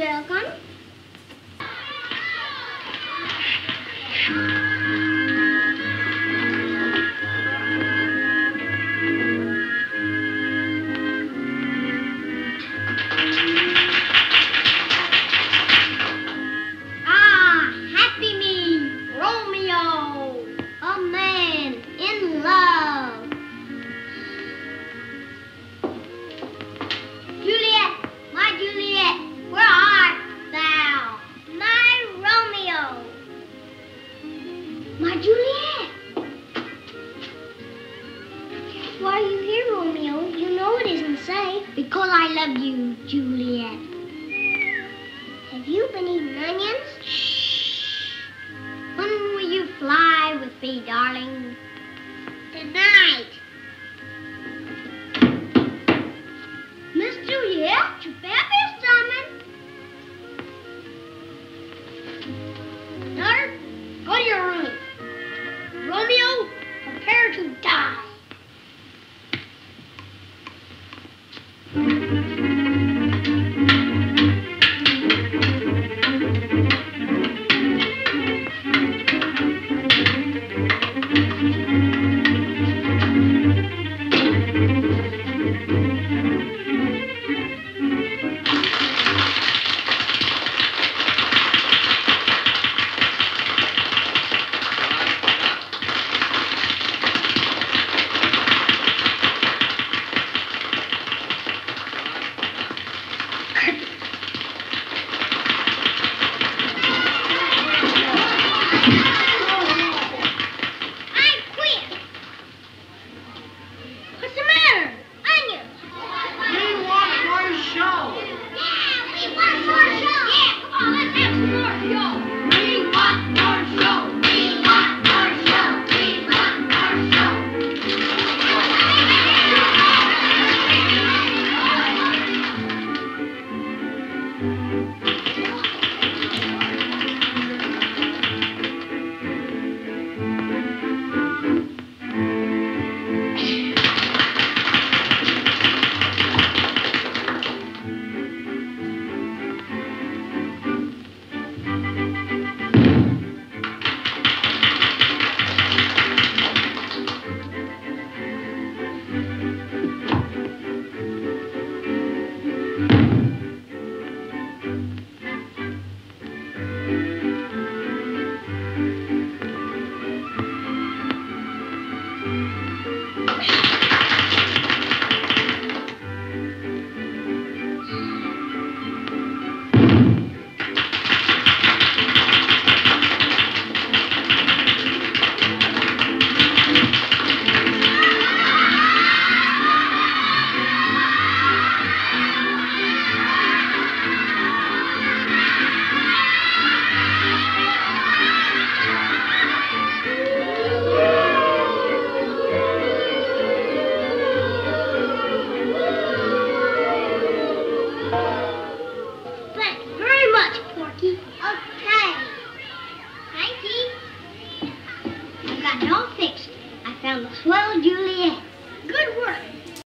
welcome. Ah, happy me, Romeo, a man in love. Juliet, my Juliet, where art thou? My Romeo. My Juliet. Why are you here, Romeo? You know it isn't safe. Because I love you, Juliet. Have you been eating onions? Shh. When will you fly with me, darling? Tonight. Miss Juliet, your baby's coming. Daughter, go to your room. Romeo, prepare to die.